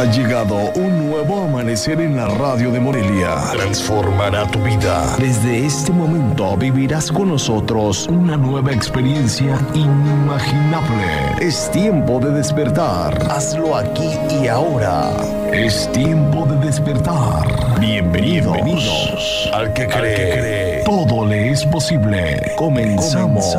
Ha llegado un nuevo amanecer en la radio de Morelia. Transformará tu vida. Desde este momento vivirás con nosotros una nueva experiencia inimaginable. Es tiempo de despertar. Hazlo aquí y ahora. Es tiempo de despertar. Bienvenidos. Al que cree, todo le es posible. Comenzamos.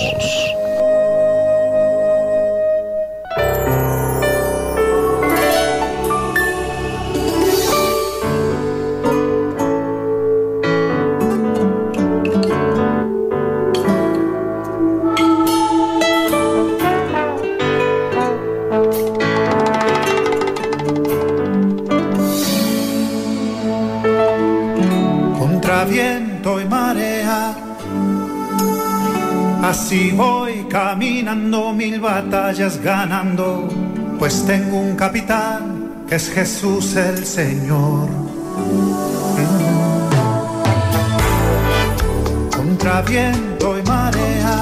Viento y marea, así voy caminando, mil batallas ganando, pues tengo un capitán que es Jesús el Señor. Contra viento y marea,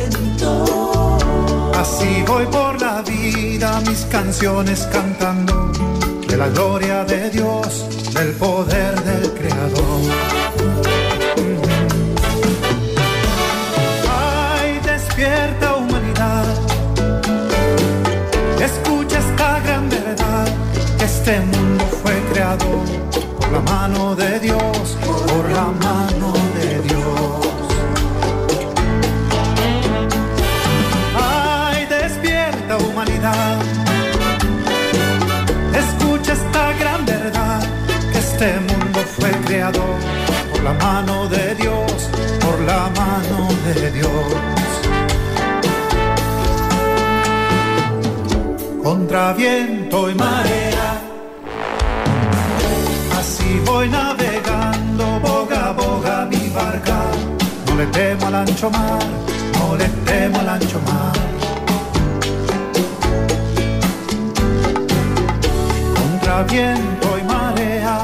así voy por la vida, mis canciones cantando de la gloria de Dios, del poder del Creador. Despierta humanidad, escucha esta gran verdad, que este mundo fue creado por la mano de Dios, por la mano de Dios. Ay, despierta humanidad, escucha esta gran verdad, que este mundo fue creado por la mano de Dios, por la mano de Dios. Contra viento y marea, así voy navegando, boga a boga mi barca. No le temo al ancho mar, no le temo al ancho mar. Contra viento y marea,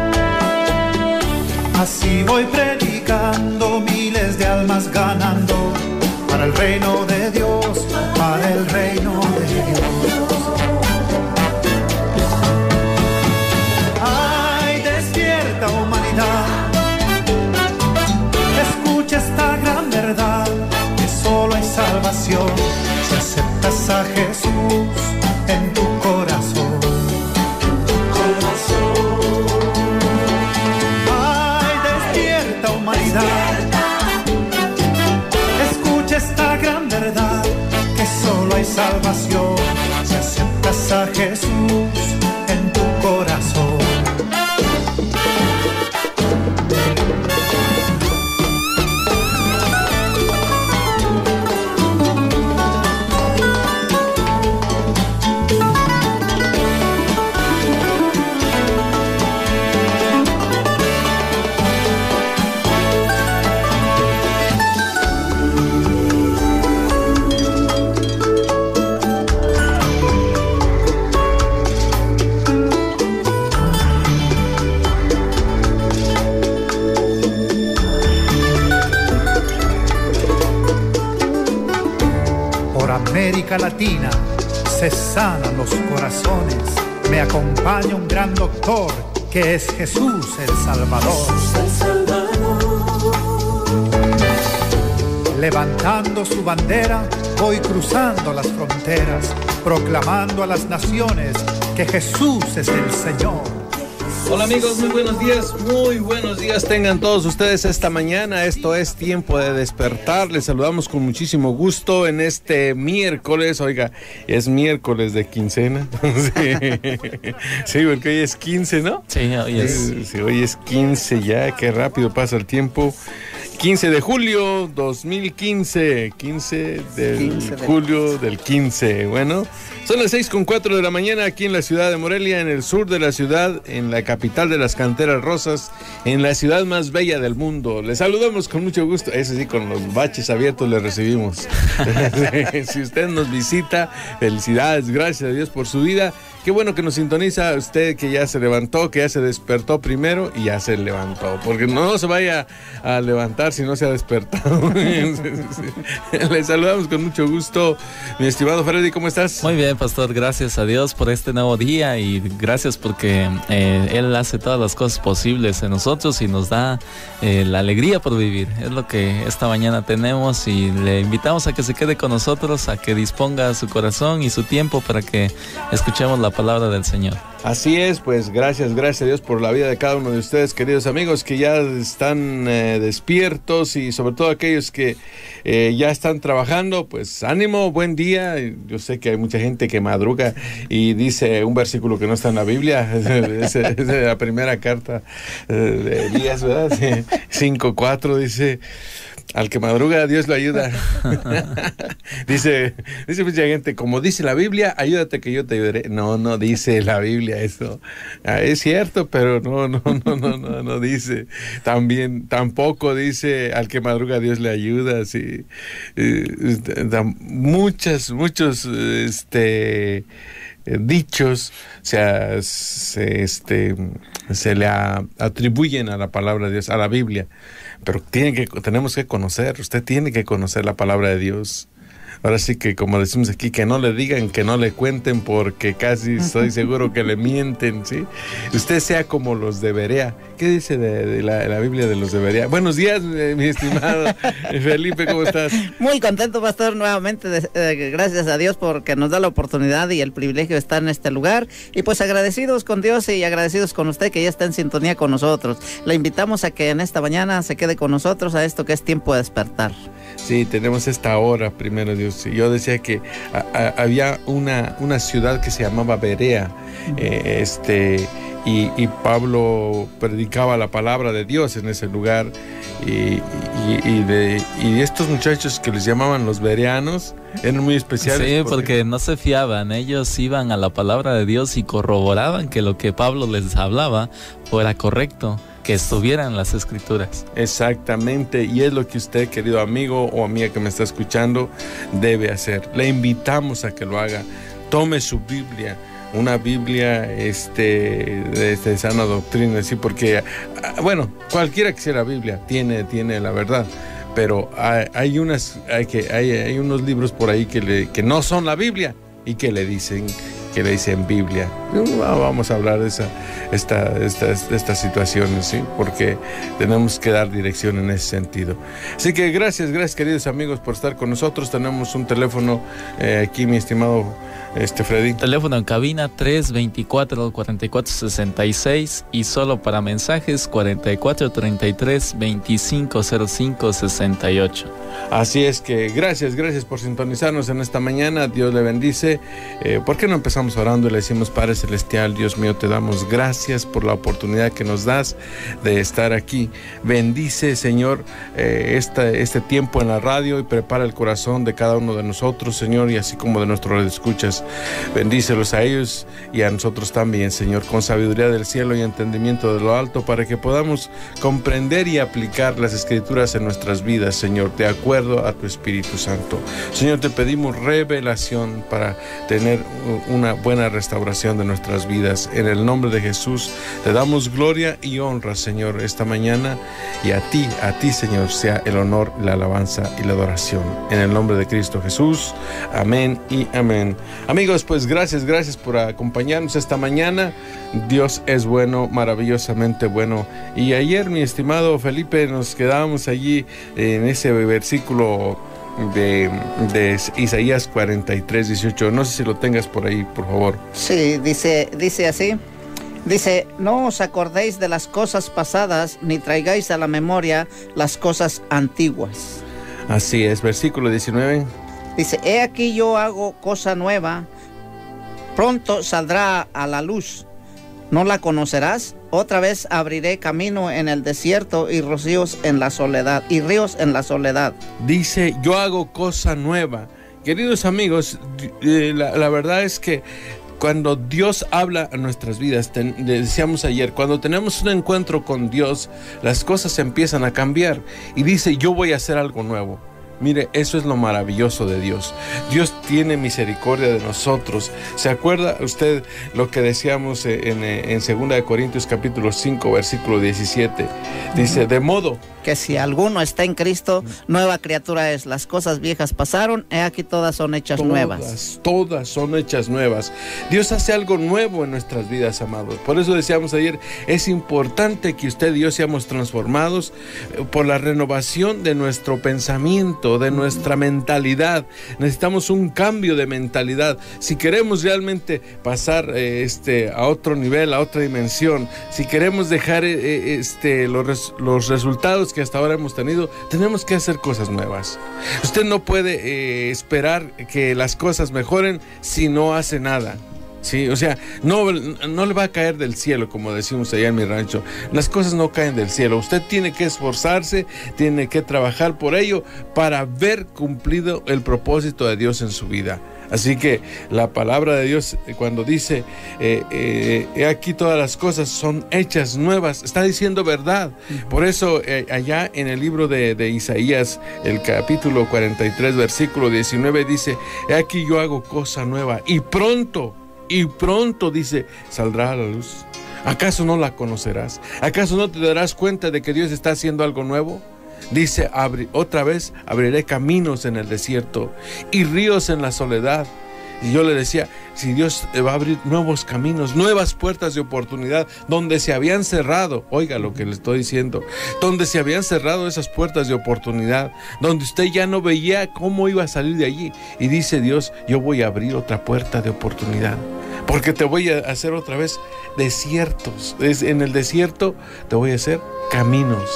así voy predicando, miles de almas ganando, para el reino de Dios, para el reino de Dios. Humanidad, escucha esta gran verdad, que solo hay salvación si aceptas a Jesús en tu corazón. Ay, despierta humanidad, escucha esta gran verdad, que solo hay salvación si aceptas a Jesús en tu corazón. América Latina se sanan los corazones. Me acompaña un gran doctor que es Jesús el Salvador. Levantando su bandera, voy cruzando las fronteras, proclamando a las naciones que Jesús es el Señor. Hola amigos, muy buenos días tengan todos ustedes esta mañana. Esto es Tiempo de Despertar. Les saludamos con muchísimo gusto en este miércoles. Oiga, es miércoles de quincena. Sí, porque hoy es 15, ¿no? Sí, hoy es. Sí, hoy es 15 ya, qué rápido pasa el tiempo. 15 de julio 2015, 15 de julio del 15. Bueno, son las 6:04 de la mañana aquí en la ciudad de Morelia, en el sur de la ciudad, en la capital de las canteras rosas, en la ciudad más bella del mundo. Les saludamos con mucho gusto, eso sí, con los baches abiertos le recibimos. Si usted nos visita, felicidades, gracias a Dios por su vida. Qué bueno que nos sintoniza usted, que ya se levantó, que ya se despertó primero y ya se levantó, porque no se vaya a levantar despertar si no se ha despertado. Le saludamos con mucho gusto, mi estimado Freddy, ¿cómo estás? Muy bien, pastor, gracias a Dios por este nuevo día y gracias porque Él hace todas las cosas posibles en nosotros y nos da la alegría por vivir. Es lo que esta mañana tenemos y le invitamos a que se quede con nosotros, a que disponga su corazón y su tiempo para que escuchemos la palabra del Señor. Así es, pues gracias a Dios por la vida de cada uno de ustedes, queridos amigos, que ya están despiertos y sobre todo aquellos que ya están trabajando, pues ánimo, buen día. Yo sé que hay mucha gente que madruga y dice un versículo que no está en la Biblia, es la primera carta de Elías, ¿verdad? 5:4 dice... Al que madruga, Dios lo ayuda. dice mucha gente, como dice la Biblia, ayúdate que yo te ayudaré. No dice la Biblia eso. Es cierto, pero no dice. Tampoco dice, al que madruga, Dios le ayuda. Sí. Muchos dichos se le atribuyen a la palabra de Dios, a la Biblia. Pero tenemos que conocer, usted tiene que conocer la palabra de Dios. Ahora sí que, como decimos aquí, que no le digan, que no le cuenten, porque casi estoy seguro que le mienten, ¿sí? Usted sea como los de Berea. ¿Qué dice de la Biblia de los de Berea? Buenos días, mi estimado Felipe, ¿cómo estás? Muy contento, pastor, nuevamente, gracias a Dios porque nos da la oportunidad y el privilegio de estar en este lugar. Y pues agradecidos con Dios y agradecidos con usted que ya está en sintonía con nosotros. Le invitamos a que en esta mañana se quede con nosotros a esto que es tiempo de despertar. Sí, tenemos esta hora, primero Dios. Yo decía que había una ciudad que se llamaba Berea, y Pablo predicaba la palabra de Dios en ese lugar, y estos muchachos que les llamaban los bereanos eran muy especiales. Sí, porque no se fiaban, ellos iban a la palabra de Dios y corroboraban que lo que Pablo les hablaba fuera correcto, que estuvieran las escrituras. Exactamente, y es lo que usted, querido amigo o amiga que me está escuchando, debe hacer. Le invitamos a que lo haga. Tome su Biblia, una Biblia de sana doctrina, sí, porque, bueno, cualquiera que sea la Biblia tiene la verdad, pero hay unos libros por ahí que no son la Biblia y que le dicen Biblia. Vamos a hablar de estas situaciones, ¿sí? Porque tenemos que dar dirección en ese sentido. Así que gracias queridos amigos por estar con nosotros. Tenemos un teléfono aquí, mi estimado Freddy. Teléfono en cabina 324-4466 y solo para mensajes 4433-250568. Así es que gracias por sintonizarnos en esta mañana. Dios le bendice. ¿Por qué no empezamos orando y le decimos: Padre Celestial, Dios mío, te damos gracias por la oportunidad que nos das de estar aquí. Bendice, Señor, este tiempo en la radio y prepara el corazón de cada uno de nosotros, Señor, y así como de nuestros radioescuchas. Bendícelos a ellos y a nosotros también, Señor, con sabiduría del cielo y entendimiento de lo alto, para que podamos comprender y aplicar las escrituras en nuestras vidas, Señor, de acuerdo a tu Espíritu Santo. Señor, te pedimos revelación para tener una buena restauración de nuestras vidas. En el nombre de Jesús te damos gloria y honra, Señor, esta mañana, y a ti, Señor, sea el honor, la alabanza y la adoración. En el nombre de Cristo Jesús. Amén y amén. Amigos, pues gracias por acompañarnos esta mañana. Dios es bueno, maravillosamente bueno. Y ayer, mi estimado Felipe, nos quedábamos allí en ese versículo de Isaías 43:18. No sé si lo tengas por ahí, por favor. Sí, dice así. Dice: no os acordéis de las cosas pasadas, ni traigáis a la memoria las cosas antiguas. Así es, versículo 19. Dice: he aquí yo hago cosa nueva, pronto saldrá a la luz, ¿no la conocerás? Otra vez abriré camino en el desierto y ríos en la soledad. Dice: yo hago cosa nueva. Queridos amigos, la verdad es que cuando Dios habla a nuestras vidas, decíamos ayer, cuando tenemos un encuentro con Dios, las cosas empiezan a cambiar. Y dice: yo voy a hacer algo nuevo. Mire, eso es lo maravilloso de Dios. Dios tiene misericordia de nosotros. ¿Se acuerda usted lo que decíamos en 2 Corintios capítulo 5, versículo 17? Dice, de modo que si alguno está en Cristo, nueva criatura es. Las cosas viejas pasaron, he aquí todas son hechas nuevas. Todas son hechas nuevas. Dios hace algo nuevo en nuestras vidas, amados. Por eso decíamos ayer, es importante que usted y yo seamos transformados por la renovación de nuestro pensamiento, de nuestra mentalidad. Necesitamos un cambio de mentalidad. Si queremos realmente pasar a otro nivel, a otra dimensión, si queremos dejar los resultados que hasta ahora hemos tenido, tenemos que hacer cosas nuevas. Usted no puede esperar que las cosas mejoren si no hace nada. Sí, o sea, no le va a caer del cielo, como decimos allá en mi rancho. Las cosas no caen del cielo. Usted tiene que esforzarse, tiene que trabajar por ello para ver cumplido el propósito de Dios en su vida. Así que la palabra de Dios, cuando dice, he aquí todas las cosas son hechas nuevas, está diciendo verdad. Por eso allá en el libro de Isaías, el capítulo 43, versículo 19, dice, he aquí yo hago cosa nueva y pronto, dice, saldrá a la luz. ¿Acaso no la conocerás? ¿Acaso no te darás cuenta de que Dios está haciendo algo nuevo? Dice, otra vez abriré caminos en el desierto y ríos en la soledad. Y yo le decía, si Dios va a abrir nuevos caminos, nuevas puertas de oportunidad, donde se habían cerrado, oiga lo que le estoy diciendo, donde se habían cerrado esas puertas de oportunidad, donde usted ya no veía cómo iba a salir de allí. Y dice Dios, yo voy a abrir otra puerta de oportunidad, porque te voy a hacer otra vez desiertos. En el desierto te voy a hacer caminos.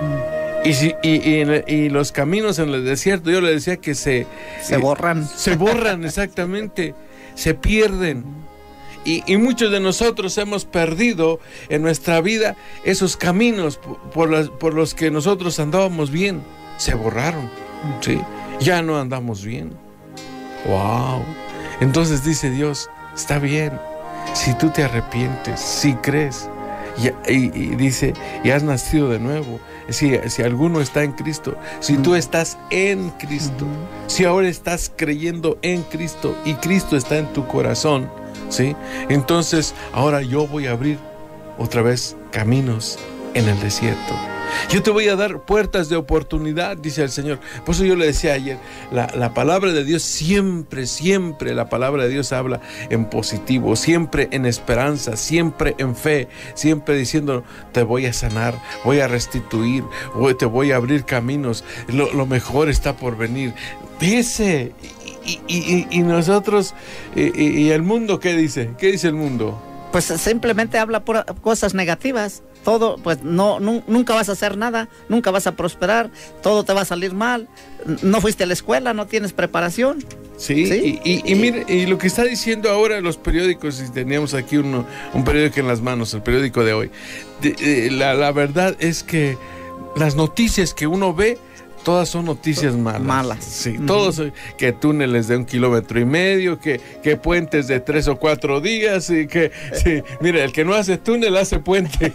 Y los caminos en el desierto, yo le decía que se borran. Se borran, exactamente. Se pierden. Y muchos de nosotros hemos perdido en nuestra vida esos caminos por los que nosotros andábamos bien. Se borraron. ¿Sí? Ya no andamos bien. ¡Wow! Entonces dice Dios, está bien. Si tú te arrepientes, si crees. Y dice, y has nacido de nuevo. Si alguno está en Cristo, si tú estás en Cristo, si ahora estás creyendo en Cristo y Cristo está en tu corazón, ¿sí? Entonces ahora yo voy a abrir otra vez caminos en el desierto. Yo te voy a dar puertas de oportunidad, dice el Señor. Por eso yo le decía ayer, la palabra de Dios siempre la palabra de Dios habla en positivo, siempre en esperanza, siempre en fe, siempre diciendo, te voy a sanar, voy a restituir, te voy a abrir caminos, lo mejor está por venir. Dice, y nosotros, y el mundo, ¿qué dice? ¿Qué dice el mundo? Pues simplemente habla por cosas negativas. Todo, pues nunca vas a hacer nada, nunca vas a prosperar, todo te va a salir mal, no fuiste a la escuela, no tienes preparación. Sí. Y mire, y lo que está diciendo ahora los periódicos, y teníamos aquí un periódico en las manos, el periódico de hoy, la verdad es que las noticias que uno ve, todas son noticias malas. Sí, todos, que túneles de 1,5 kilómetros, que puentes de 3 o 4 días, y que, sí, mira, el que no hace túnel hace puente.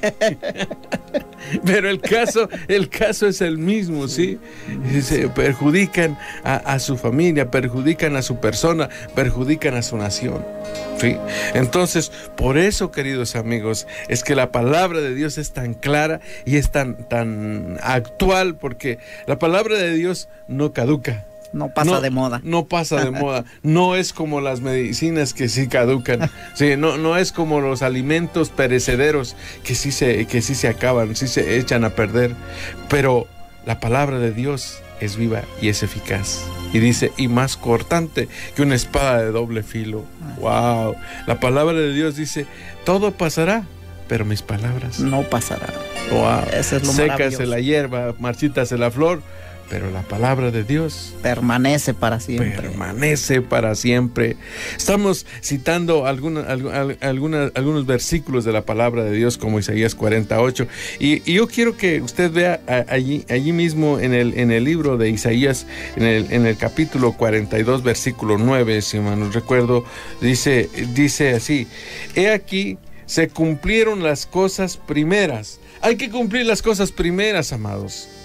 Pero el caso es el mismo, ¿sí? Se perjudican a su familia, perjudican a su persona, perjudican a su nación. ¿Sí? Entonces, por eso, queridos amigos, es que la palabra de Dios es tan clara y es tan actual, porque la palabra de Dios no caduca. No pasa de moda. No pasa de moda. No es como las medicinas que sí caducan. Sí, no es como los alimentos perecederos que sí se acaban, sí se echan a perder. Pero la palabra de Dios es viva y es eficaz. Y dice, y más cortante que una espada de doble filo. ¡Wow! La palabra de Dios dice, todo pasará, pero mis palabras no pasarán. ¡Wow! Eso es lo Sécase la hierba, marchítase la flor, pero la palabra de Dios permanece para siempre. Permanece para siempre. Estamos citando algunos versículos de la palabra de Dios, como Isaías 48. Y yo quiero que usted vea allí mismo en el libro de Isaías, en el capítulo 42, versículo 9, si mal no recuerdo, dice así: he aquí, se cumplieron las cosas primeras. Hay que cumplir las cosas primeras, amados.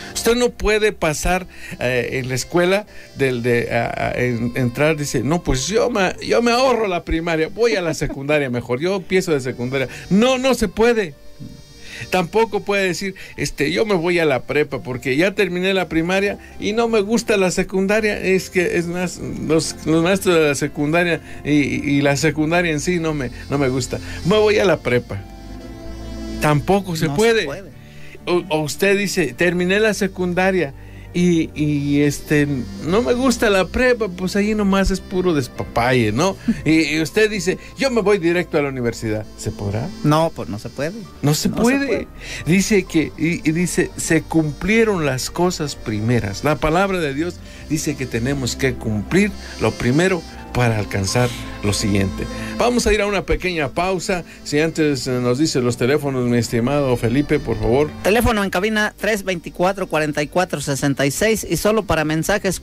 Usted no puede pasar en la escuela entrar, dice, no, pues yo me ahorro la primaria, voy a la secundaria mejor, yo empiezo de secundaria. No se puede. Tampoco puede decir, yo me voy a la prepa porque ya terminé la primaria y no me gusta la secundaria. Es que es más, los maestros de la secundaria y la secundaria en sí no me gusta. Me voy a la prepa. Tampoco se puede. O usted dice, terminé la secundaria y no me gusta la prepa, pues ahí nomás es puro despapalle, ¿no? Y usted dice, yo me voy directo a la universidad. ¿Se podrá? No, pues no se puede. No se puede. Dice que, dice, se cumplieron las cosas primeras. La palabra de Dios dice que tenemos que cumplir lo primero para alcanzar lo siguiente. Vamos a ir a una pequeña pausa. Si antes nos dice los teléfonos, mi estimado Felipe, por favor. Teléfono en cabina 324-4466 y solo para mensajes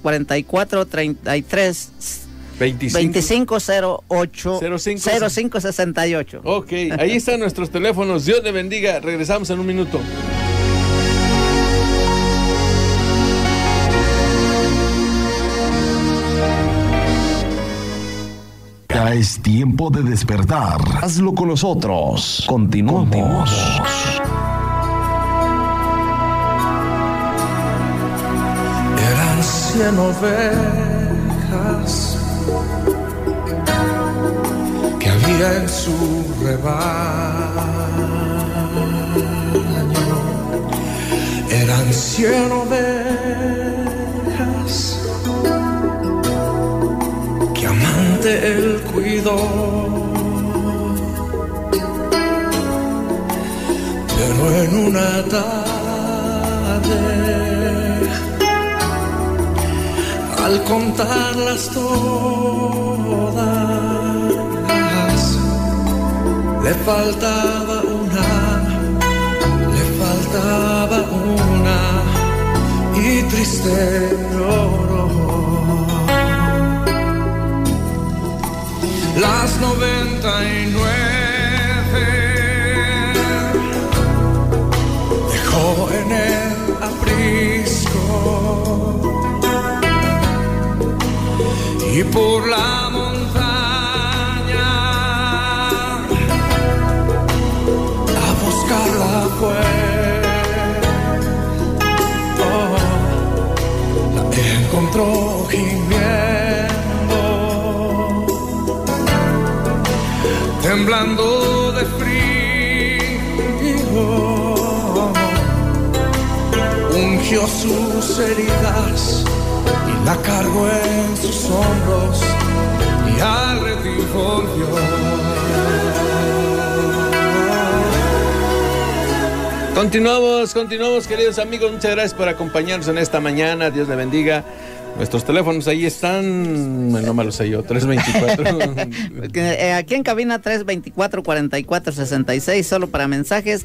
4433-2508-0568. Ok, ahí están nuestros teléfonos. Dios le bendiga. Regresamos en un minuto. Ya es tiempo de despertar. Hazlo con nosotros. Continuamos. Eran 100 ovejas que había en su rebaño. Eran 100 ovejas que amante él cuidó, pero en una tarde, al contarlas todas, le faltaba una y triste lloró. Las 99 dejó en el aprisco y por la montaña a buscarla fue. La encontró gimiendo, temblando de frío, ungió sus heridas y la cargó en sus hombros y al redil volvió. Continuamos, queridos amigos. Muchas gracias por acompañarnos en esta mañana. Dios le bendiga. Nuestros teléfonos ahí están, no me los sé yo, 324. Aquí en cabina 324-4466, solo para mensajes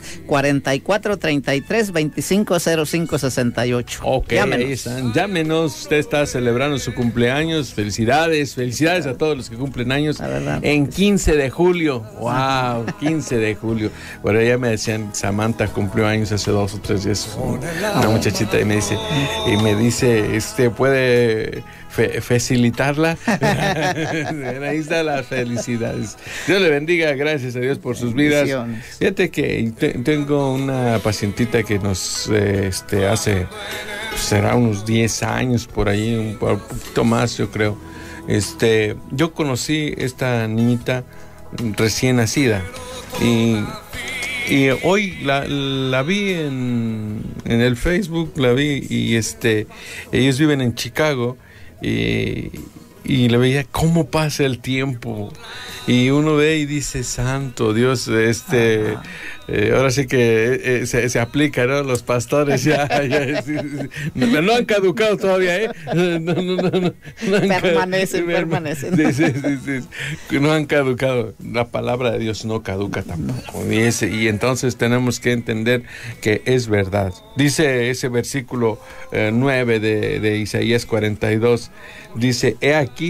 4433-250568. Ok, llámenos. Ahí están, llámenos. Usted está celebrando su cumpleaños. Felicidades a todos los que cumplen años en 15 de julio. Wow, 15 de julio. Bueno, ya me decían, Samantha cumplió años hace 2 o 3 días. Una muchachita y me dice, puede facilitarla. Ahí está las felicidades. Dios le bendiga, gracias a Dios por sus vidas. Fíjate que tengo una pacientita que nos hace, será unos 10 años por ahí, un poquito más yo creo. Yo conocí esta niñita recién nacida y hoy la vi en el Facebook, la vi y ellos viven en Chicago y le veía cómo pasa el tiempo y uno ve y dice, santo Dios, ahora sí que se aplica, ¿no? Los pastores ya no han caducado todavía, no permanecen. Sí. No han caducado. La palabra de Dios no caduca tampoco. Y entonces tenemos que entender que es verdad. Dice ese versículo 9 de Isaías 42, dice, he aquí,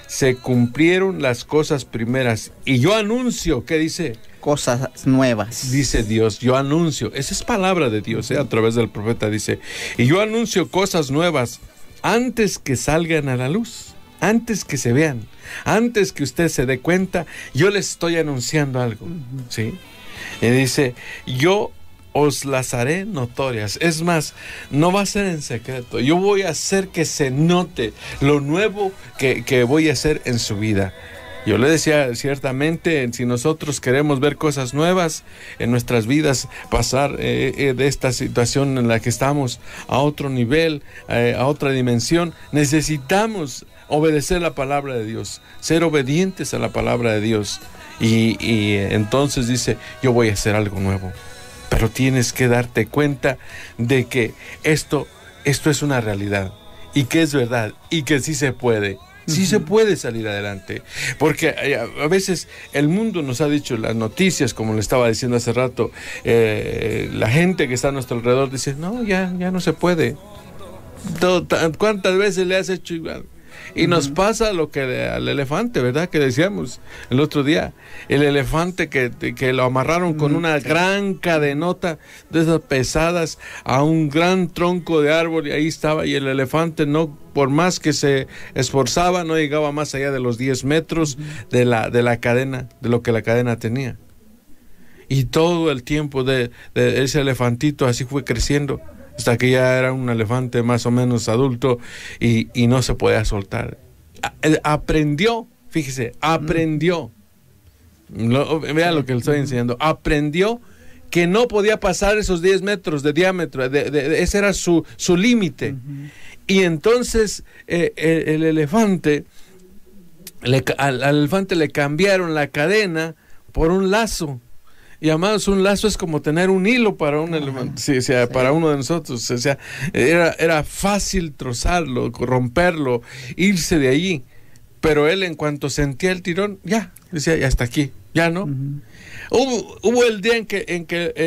se cumplieron las cosas primeras. Y yo anuncio, ¿qué dice? Cosas nuevas. Dice Dios, yo anuncio. Esa es palabra de Dios, a través del profeta dice. Y yo anuncio cosas nuevas antes que salgan a la luz, antes que se vean, antes que usted se dé cuenta, yo le estoy anunciando algo. ¿Sí? Y dice, yo os las haré notorias. Es más, no va a ser en secreto. Yo voy a hacer que se note lo nuevo que voy a hacer en su vida. Yo le decía, ciertamente, si nosotros queremos ver cosas nuevas en nuestras vidas, pasar de esta situación en la que estamos a otro nivel, a otra dimensión, necesitamos obedecer la palabra de Dios, ser obedientes a la palabra de Dios. Y entonces dice, yo voy a hacer algo nuevo. Pero tienes que darte cuenta de que esto es una realidad y que es verdad y que sí se puede. Sí se puede salir adelante, porque a veces el mundo nos ha dicho, las noticias, como le estaba diciendo hace rato, la gente que está a nuestro alrededor dice, no, ya no se puede. ¿Cuántas veces le has hecho igual? Y nos pasa lo que al elefante, ¿verdad? Que decíamos el otro día, el elefante que lo amarraron con una gran cadenota de esas pesadas a un gran tronco de árbol, y ahí estaba, y el elefante no, por más que se esforzaba, no llegaba más allá de los 10 metros de la cadena, de lo que la cadena tenía. Y todo el tiempo de ese elefantito así fue creciendo, hasta que ya era un elefante más o menos adulto y no se podía soltar. Aprendió, fíjese, aprendió. Vea lo que le estoy enseñando. Aprendió que no podía pasar esos 10 metros de diámetro, ese era su límite. Y entonces el elefante, al elefante le cambiaron la cadena por un lazo. Y amados, un lazo es como tener un hilo para un elefante, sí. Para uno de nosotros. O sea, era fácil trozarlo, romperlo, irse de allí. Pero él, en cuanto sentía el tirón, ya, decía, ya está aquí, ya no. Hubo el día en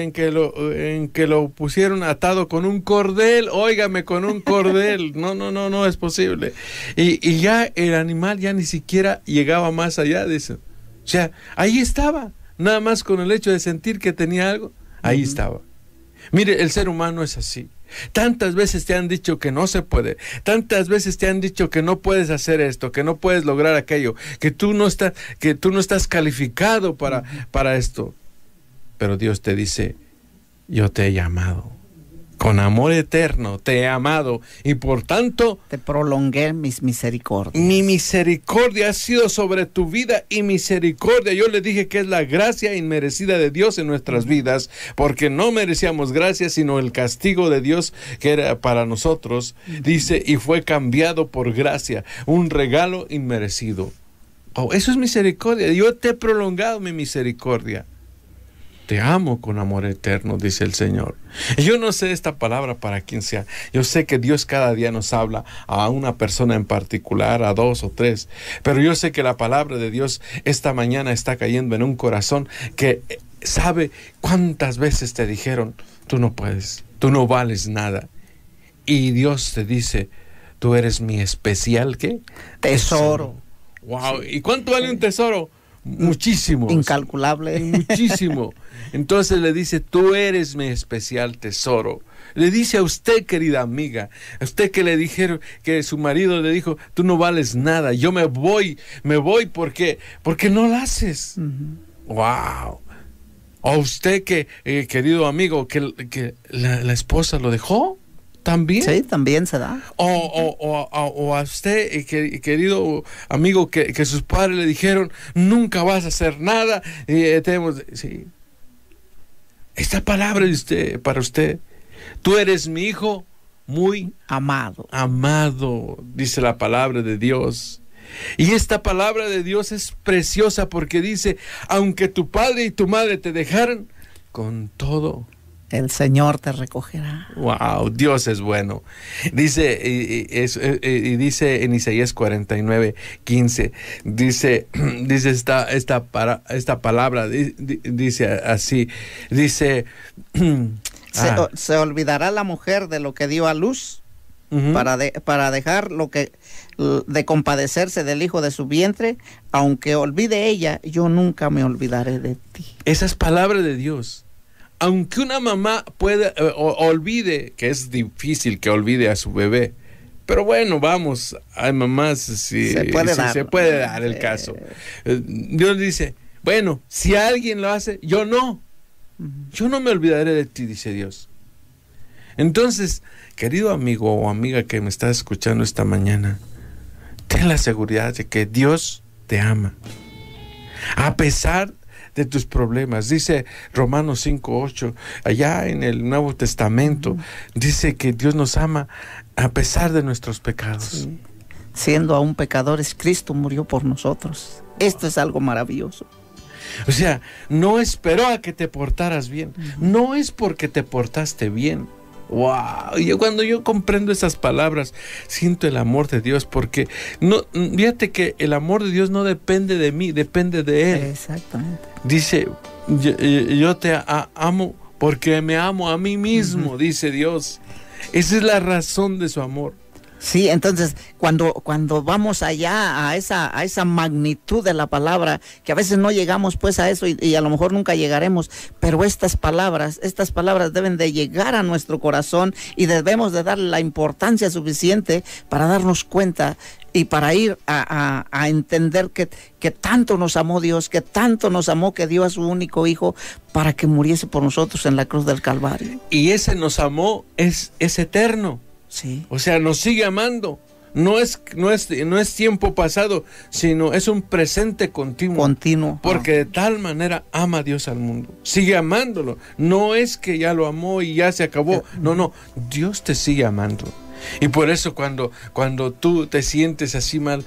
que lo pusieron atado con un cordel, óigame, con un cordel. No es posible. Y ya el animal ya ni siquiera llegaba más allá de eso. O sea, ahí estaba. Nada más con el hecho de sentir que tenía algo, ahí estaba. Mire, el ser humano es así. Tantas veces te han dicho que no se puede, tantas veces te han dicho que no puedes hacer esto, que no puedes lograr aquello, que tú no estás calificado para esto. Pero Dios te dice, yo te he llamado. Con amor eterno te he amado y por tanto te prolongué mis misericordias. Mi misericordia ha sido sobre tu vida y misericordia. Yo le dije que es la gracia inmerecida de Dios en nuestras vidas, porque no merecíamos gracia, sino el castigo de Dios que era para nosotros. Dice, y fue cambiado por gracia, un regalo inmerecido. Oh, eso es misericordia. Yo te he prolongado mi misericordia. Te amo con amor eterno, dice el Señor. Y yo no sé esta palabra para quién sea. Yo sé que Dios cada día nos habla a una persona en particular, a 2 o 3. Pero yo sé que la palabra de Dios esta mañana está cayendo en un corazón que sabe cuántas veces te dijeron, tú no puedes, tú no vales nada. Y Dios te dice, tú eres mi especial, ¿qué? Tesoro. Wow. ¿Y cuánto vale un tesoro? Muchísimo. Incalculable. Muchísimo. Entonces le dice, tú eres mi especial tesoro. Le dice a usted, querida amiga, a usted que le dijeron, que su marido le dijo, tú no vales nada, yo me voy porque no lo haces. Wow. O usted que, querido amigo, que la esposa lo dejó. ¿También? Sí, también se da. O a usted, querido amigo, que sus padres le dijeron, nunca vas a hacer nada. Sí. Esta palabra de para usted, tú eres mi hijo muy amado. Amado, dice la palabra de Dios. Y esta palabra de Dios es preciosa porque dice, aunque tu padre y tu madre te dejaran, con todo el Señor te recogerá. Wow, Dios es bueno. Dice, y dice en Isaías 49:15, dice esta palabra, dice así, dice, ¿Se olvidará la mujer de lo que dio a luz? para dejar lo que de compadecerse del hijo de su vientre, aunque olvide ella, yo nunca me olvidaré de ti. Esa es palabra de Dios. Aunque una mamá pueda olvide, que es difícil que olvide a su bebé, pero bueno, vamos, hay mamás, se puede dar el caso. Dios dice, bueno, si alguien lo hace, yo no me olvidaré de ti, dice Dios. Entonces, querido amigo o amiga que me estás escuchando esta mañana, ten la seguridad de que Dios te ama, a pesar de tus problemas. Dice Romanos 5:8, allá en el Nuevo Testamento, dice que Dios nos ama a pesar de nuestros pecados. Sí. Siendo aún pecadores, Cristo murió por nosotros. Esto es algo maravilloso. O sea, no esperó a que te portaras bien. No es porque te portaste bien. Wow, cuando yo comprendo esas palabras, siento el amor de Dios, porque fíjate que el amor de Dios no depende de mí, depende de Él. Exactamente. Dice, yo te amo porque me amo a mí mismo, dice Dios. Esa es la razón de su amor. Sí, entonces cuando vamos allá a esa magnitud de la palabra, que a veces no llegamos pues a eso y a lo mejor nunca llegaremos, pero estas palabras deben de llegar a nuestro corazón y debemos de darle la importancia suficiente para darnos cuenta y para ir a entender que tanto nos amó Dios, que tanto nos amó que dio a su único hijo para que muriese por nosotros en la cruz del Calvario. Y ese nos amó es eterno. Sí. O sea, nos sigue amando. No es tiempo pasado, sino es un presente continuo. Porque de tal manera ama Dios al mundo. Sigue amándolo. No es que ya lo amó y ya se acabó. No. Dios te sigue amando. Y por eso cuando tú te sientes así mal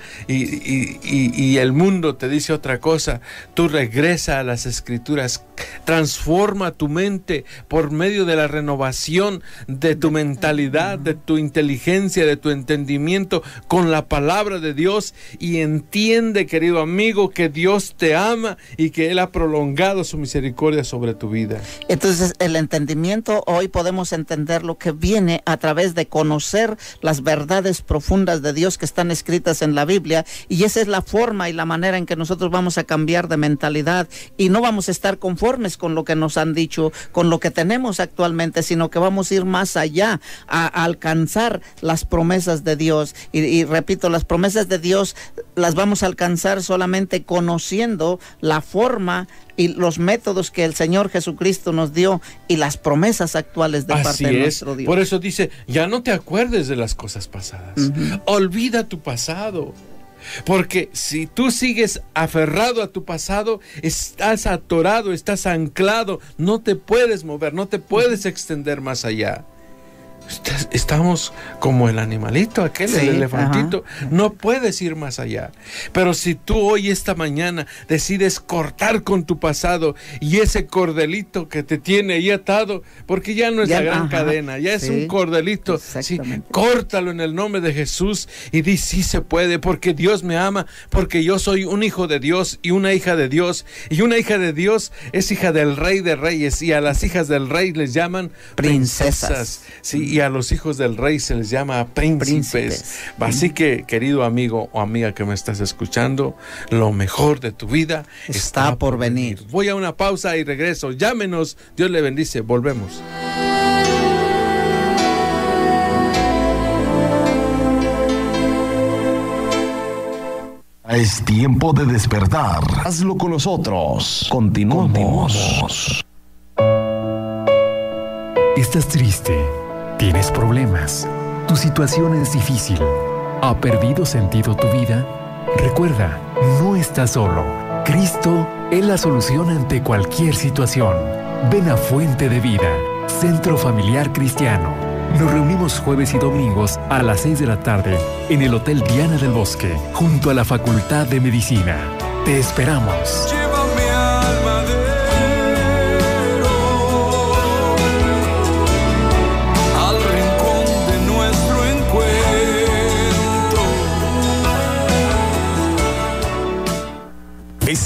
y el mundo te dice otra cosa, tú regresa a las Escrituras, transforma tu mente por medio de la renovación de tu mentalidad, de tu inteligencia, de tu entendimiento con la palabra de Dios, y entiende, querido amigo, que Dios te ama y que Él ha prolongado su misericordia sobre tu vida. Entonces el entendimiento, hoy podemos entender lo que viene a través de conocer las verdades profundas de Dios que están escritas en la Biblia, y esa es la forma y la manera en que nosotros vamos a cambiar de mentalidad y no vamos a estar conformes con lo que nos han dicho, con lo que tenemos actualmente, sino que vamos a ir más allá, a alcanzar las promesas de Dios. Y repito, las promesas de Dios las vamos a alcanzar solamente conociendo la forma y los métodos que el Señor Jesucristo nos dio y las promesas actuales de parte de nuestro Dios. Por eso dice, ya no te acuerdes de las cosas pasadas. Olvida tu pasado. Porque si tú sigues aferrado a tu pasado, estás atorado, estás anclado, no te puedes mover, no te puedes extender más allá. Estamos como el animalito aquel, sí, el elefantito. No puedes ir más allá. Pero si tú hoy, esta mañana, decides cortar con tu pasado y ese cordelito que te tiene ahí atado, porque ya no es la gran cadena, ya es un cordelito, sí, córtalo en el nombre de Jesús y di, sí se puede, porque Dios me ama, porque yo soy un hijo de Dios y una hija de Dios, y una hija de Dios es hija del Rey de Reyes, y a las hijas del Rey les llaman princesas. Sí, y a los hijos del Rey se les llama príncipes. Así que, querido amigo o amiga que me estás escuchando, lo mejor de tu vida está por venir. Voy a una pausa y regreso. Llámenos. Dios le bendice. Volvemos. Es tiempo de despertar. Hazlo con nosotros. Continuamos. ¿Estás triste? ¿Tienes problemas? ¿Tu situación es difícil? ¿Ha perdido sentido tu vida? Recuerda, no estás solo. Cristo es la solución ante cualquier situación. Ven a Fuente de Vida, Centro Familiar Cristiano. Nos reunimos jueves y domingos a las 6 de la tarde en el Hotel Diana del Bosque, junto a la Facultad de Medicina. Te esperamos.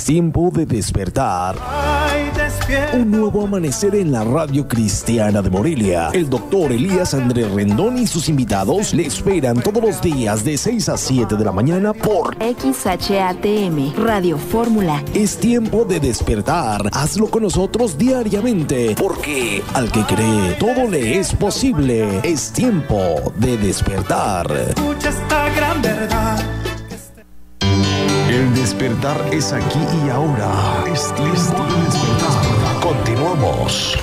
tiempo de despertar. Un nuevo amanecer en la radio cristiana de Morelia. El doctor Elías Andrés Rendón y sus invitados le esperan todos los días de 6 a 7 de la mañana por XHATM, Radio Fórmula. Es tiempo de despertar. Hazlo con nosotros diariamente, porque al que cree, todo le es posible. Es tiempo de despertar. Escucha esta gran verdad. El despertar es aquí y ahora. Es tiempo de despertar. Continuamos.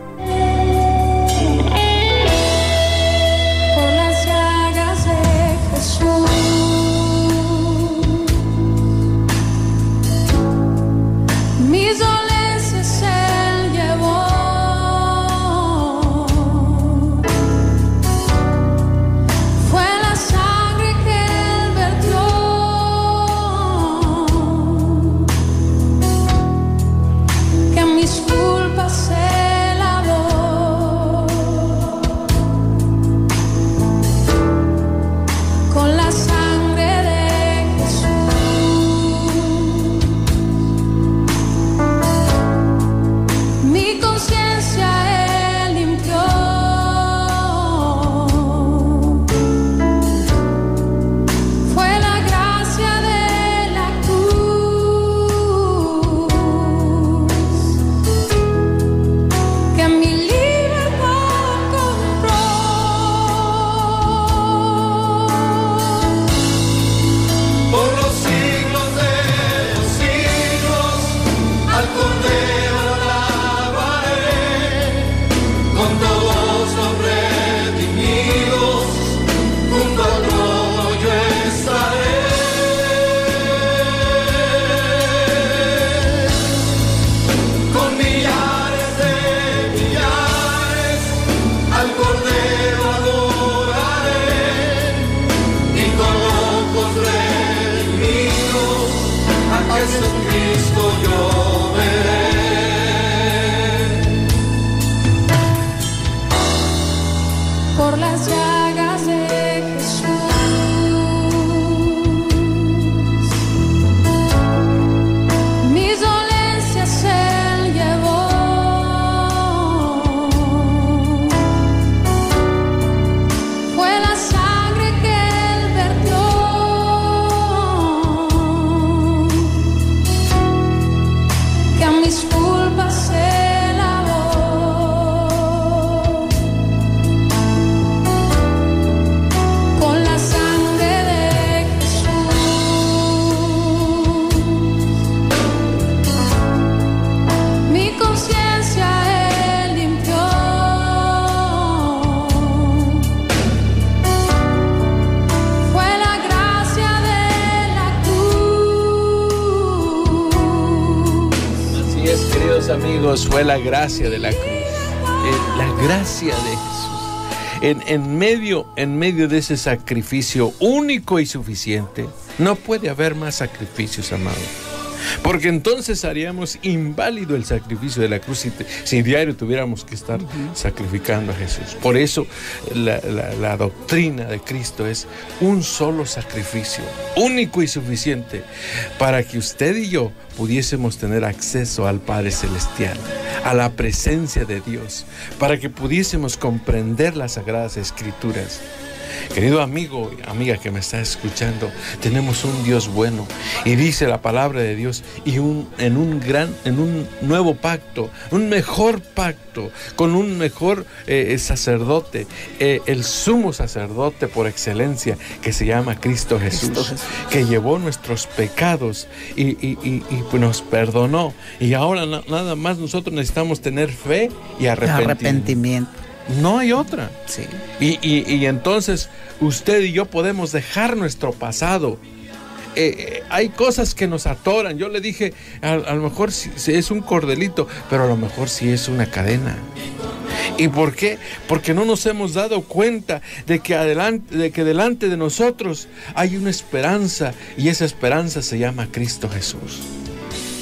Por las llagas de Jesús, mis dolencias Él llevó. Fue la sangre que Él vertió, que mis culpas se lavó. Con la sangre de Jesús, mi conciencia Él limpió. Fue la gracia de la cruz que mi libertad compró. Por los siglos de los siglos, al Cordero alabaré, con todos los redimidos, junto al trono yo estaré. Con millares de millares, al Cordero adoraré, y con ojos redimidos, a Jesucristo yo veré. Por las llagas de Jesús, mis dolencias Él llevó. Fue la sangre que Él vertió, que a mis culpas se lavó. Con la sangre de Jesús, mi conciencia Él limpió. Fue la gracia de la cruz. Así es, queridos amigos, fue la gracia de la cruz. La gracia de Jesús. En medio de ese sacrificio único y suficiente, no puede haber más sacrificios, amados. Porque entonces haríamos inválido el sacrificio de la cruz si diario tuviéramos que estar sacrificando a Jesús. Por eso la doctrina de Cristo es un solo sacrificio, único y suficiente, para que usted y yo pudiésemos tener acceso al Padre Celestial, a la presencia de Dios, para que pudiésemos comprender las Sagradas Escrituras. Querido amigo y amiga que me está escuchando, tenemos un Dios bueno, y dice la palabra de Dios, y en un nuevo pacto, un mejor pacto, con un mejor sacerdote, el sumo sacerdote por excelencia, que se llama Cristo Jesús, que llevó nuestros pecados y nos perdonó, y ahora nada más nosotros necesitamos tener fe y arrepentimiento. No hay otra. Sí. Y entonces usted y yo podemos dejar nuestro pasado. Hay cosas que nos atoran. Yo le dije, a lo mejor si es un cordelito, pero a lo mejor sí es una cadena. ¿Y por qué? Porque no nos hemos dado cuenta de que delante de nosotros hay una esperanza, y esa esperanza se llama Cristo Jesús.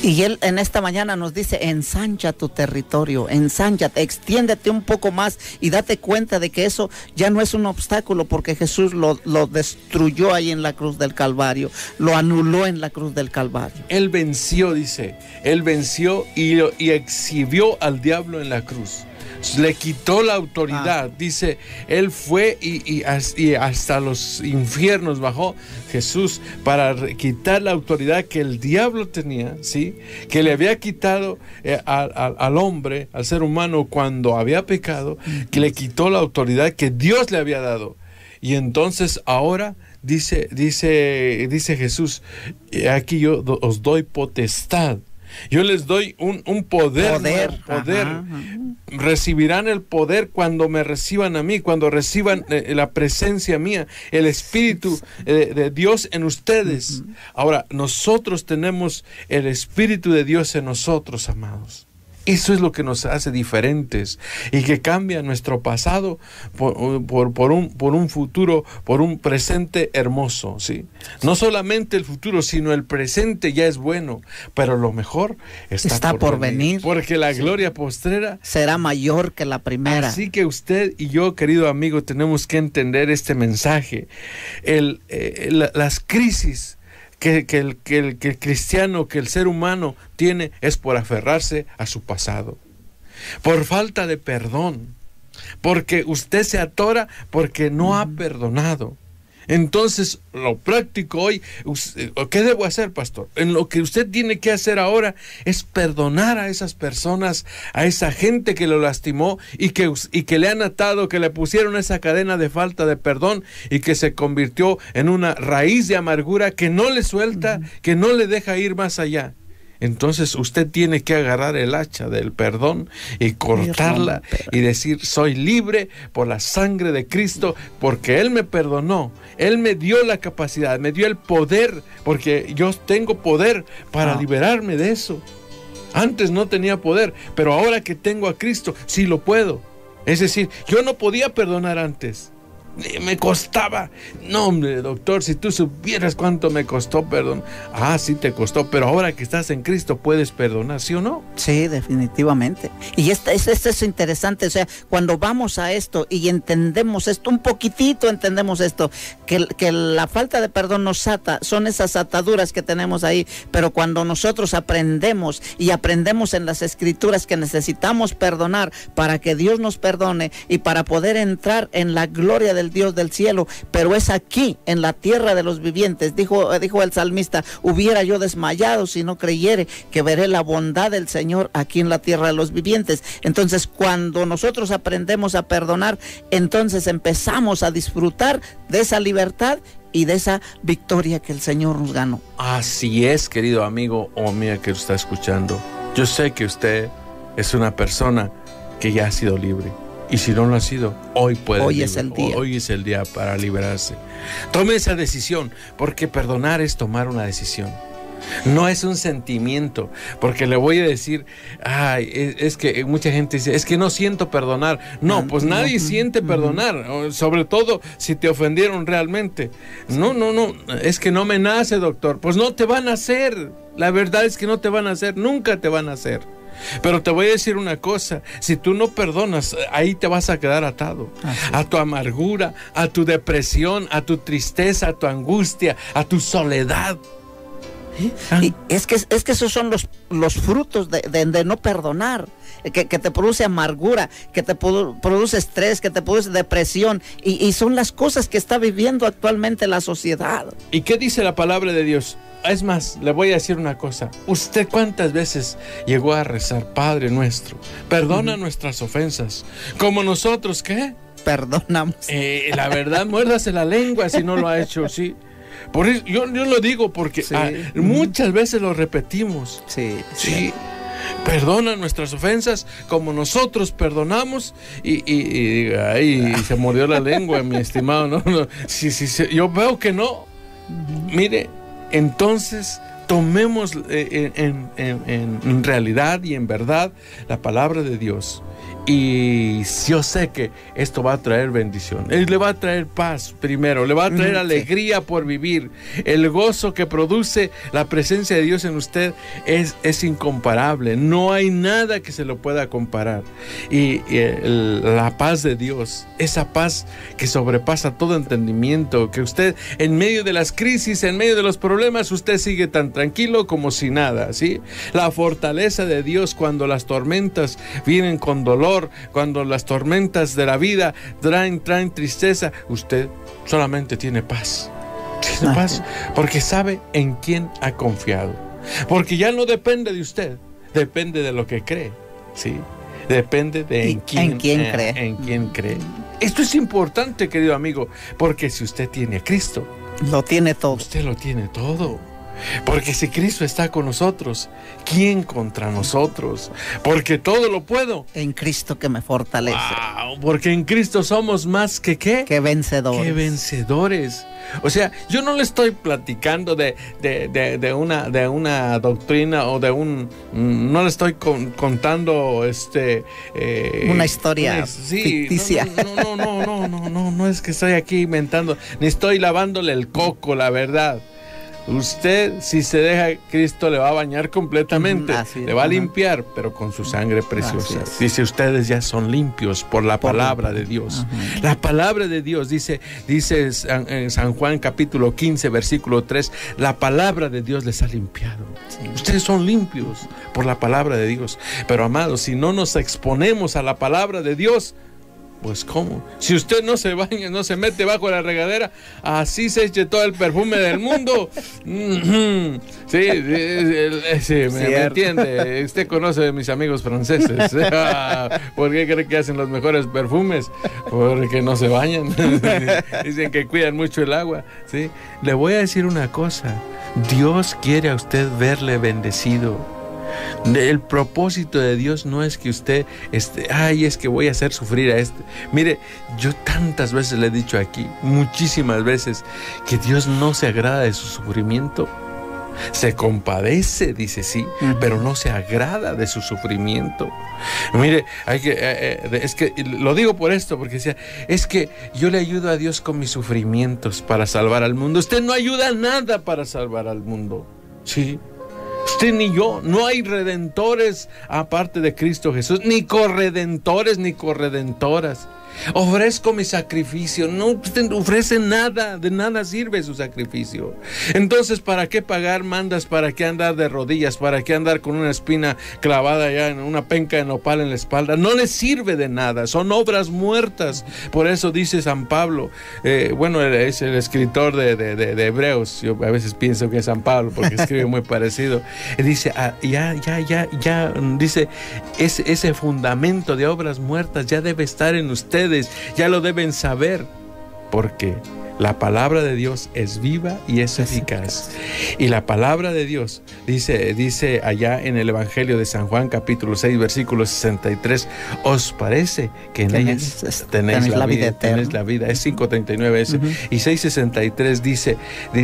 Y Él en esta mañana nos dice, ensancha tu territorio, ensánchate, extiéndete un poco más y date cuenta de que eso ya no es un obstáculo, porque Jesús lo destruyó ahí en la cruz del Calvario, lo anuló en la cruz del Calvario. Él venció, dice, Él venció y exhibió al diablo en la cruz. Le quitó la autoridad, dice, Él fue y hasta los infiernos bajó Jesús para quitar la autoridad que el diablo tenía, ¿sí? Que le había quitado al hombre, al ser humano cuando había pecado, que le quitó la autoridad que Dios le había dado. Y entonces ahora dice Jesús, aquí yo os doy potestad. Yo les doy un poder. Ajá. Recibirán el poder cuando me reciban a mí, cuando reciban la presencia mía, el Espíritu de Dios en ustedes. Ahora, nosotros tenemos el Espíritu de Dios en nosotros, amados. Eso es lo que nos hace diferentes y que cambia nuestro pasado por un futuro, por un presente hermoso, ¿sí? No solamente el futuro, sino el presente ya es bueno, pero lo mejor está por venir. Porque la gloria postrera será mayor que la primera. Así que usted y yo, querido amigo, tenemos que entender este mensaje. Las crisis que el cristiano, que el ser humano tiene, es por aferrarse a su pasado, por falta de perdón, porque usted se atora porque no ha perdonado. Entonces, lo práctico hoy, ¿qué debo hacer, pastor? En lo que usted tiene que hacer ahora es perdonar a esas personas, a esa gente que lo lastimó y que le han atado, que le pusieron esa cadena de falta de perdón y que se convirtió en una raíz de amargura que no le suelta, que no le deja ir más allá. Entonces usted tiene que agarrar el hacha del perdón y cortarla y decir, soy libre por la sangre de Cristo, porque Él me perdonó, Él me dio la capacidad, me dio el poder, porque yo tengo poder para liberarme de eso. Antes no tenía poder, pero ahora que tengo a Cristo, sí lo puedo. Es decir, yo no podía perdonar antes. Me costaba. No, hombre, doctor, si tú supieras cuánto me costó perdón. Sí te costó, pero ahora que estás en Cristo puedes perdonar, ¿sí o no? Sí, definitivamente. Y esto es interesante, o sea, cuando vamos a esto y entendemos esto, un poquitito entendemos esto, que la falta de perdón nos ata, son esas ataduras que tenemos ahí, pero cuando nosotros aprendemos en las Escrituras que necesitamos perdonar para que Dios nos perdone y para poder entrar en la gloria del Dios del cielo, pero es aquí en la tierra de los vivientes. Dijo el salmista, hubiera yo desmayado si no creyere que veré la bondad del Señor aquí en la tierra de los vivientes. Entonces, cuando nosotros aprendemos a perdonar, entonces empezamos a disfrutar de esa libertad y de esa victoria que el Señor nos ganó. Así es, querido amigo o amiga que está escuchando. Yo sé que usted es una persona que ya ha sido libre. Y si no lo ha sido, hoy es el día. Hoy es el día para liberarse. Tome esa decisión, porque perdonar es tomar una decisión. No es un sentimiento, porque le voy a decir, es que mucha gente dice, es que no siento perdonar. No, pues nadie siente perdonar, sobre todo si te ofendieron realmente. No, es que no me nace, doctor. Pues no te van a hacer. La verdad es que no te van a hacer, nunca te van a hacer. Pero te voy a decir una cosa, si tú no perdonas, ahí te vas a quedar atado a tu amargura, a tu depresión, a tu tristeza, a tu angustia, a tu soledad. Y es que esos son los frutos de no perdonar, que te produce amargura, que te produce estrés, que te produce depresión, y son las cosas que está viviendo actualmente la sociedad. ¿Y qué dice la palabra de Dios? Es más, le voy a decir una cosa. ¿Usted cuántas veces llegó a rezar, Padre nuestro, perdona nuestras ofensas, como nosotros, ¿qué? Perdonamos. La verdad, muérdase la lengua si no lo ha hecho, ¿sí? Por eso, yo lo digo porque muchas veces lo repetimos. Sí. Perdona nuestras ofensas como nosotros perdonamos y se mordió la lengua, mi estimado. No. Sí, yo veo que no. Mire, entonces tomemos en realidad y en verdad la palabra de Dios Y yo sé que esto va a traer bendición. Él le va a traer paz primero, le va a traer alegría por vivir. El gozo que produce la presencia de Dios en usted es incomparable. No hay nada que se lo pueda comparar. Y la paz de Dios, esa paz que sobrepasa todo entendimiento, que usted en medio de las crisis, en medio de los problemas, usted sigue tan tranquilo como si nada, ¿sí? La fortaleza de Dios cuando las tormentas vienen con dolor, cuando las tormentas de la vida traen tristeza, usted solamente tiene paz. Tiene paz porque sabe en quién ha confiado. Porque ya no depende de usted, depende de lo que cree, ¿sí? Depende de en quién cree. Esto es importante, querido amigo, porque si usted tiene a Cristo, lo tiene todo. Usted lo tiene todo. Porque si Cristo está con nosotros, ¿quién contra nosotros? Porque todo lo puedo en Cristo que me fortalece. Wow, porque en Cristo somos más que ¿qué? Que vencedores. Que vencedores. O sea, yo no le estoy platicando de una doctrina o de un... No le estoy contando una historia ficticia. No es que estoy aquí inventando, ni estoy lavándole el coco, la verdad. Usted, si se deja, Cristo le va a bañar completamente, le va a limpiar, pero con su sangre preciosa. Dice, ustedes ya son limpios por la palabra de Dios. La palabra de Dios, dice en San Juan capítulo 15, versículo 3, la palabra de Dios les ha limpiado. Ustedes son limpios por la palabra de Dios. Pero amados, si no nos exponemos a la palabra de Dios, pues ¿cómo? Si usted no se baña, no se mete bajo la regadera, así se eche todo el perfume del mundo. Sí, me entiende. Usted conoce de mis amigos franceses. ¿Por qué cree que hacen los mejores perfumes? Porque no se bañan. Dicen que cuidan mucho el agua. ¿Sí? Le voy a decir una cosa. Dios quiere a usted verle bendecido. El propósito de Dios no es que usted es que voy a hacer sufrir a este. Mire, yo tantas veces le he dicho aquí, muchísimas veces, que Dios no se agrada de su sufrimiento. Se compadece, dice sí, pero no se agrada de su sufrimiento. Mire, es que lo digo por esto, porque decía, es que yo le ayudo a Dios con mis sufrimientos para salvar al mundo. Usted no ayuda a nada para salvar al mundo, ¿sí? Usted ni yo, no hay redentores aparte de Cristo Jesús, ni corredentores ni corredentoras. Ofrezco mi sacrificio. No usted ofrece nada, de nada sirve su sacrificio. Entonces, ¿para qué pagar mandas? ¿Para qué andar de rodillas? ¿Para qué andar con una espina clavada ya en una penca de nopal en la espalda? No le sirve de nada, son obras muertas. Por eso dice San Pablo, es el escritor de Hebreos. Yo a veces pienso que es San Pablo porque escribe muy parecido. Dice, dice, ese fundamento de obras muertas ya debe estar en usted. Ya lo deben saber, porque la palabra de Dios es viva y es eficaz. Y la palabra de Dios dice allá en el Evangelio de San Juan capítulo 6 versículo 63, ¿os parece que en ellas tenéis la vida eterna? Tenéis la vida, es 5:39 ese. Y 6:63 dice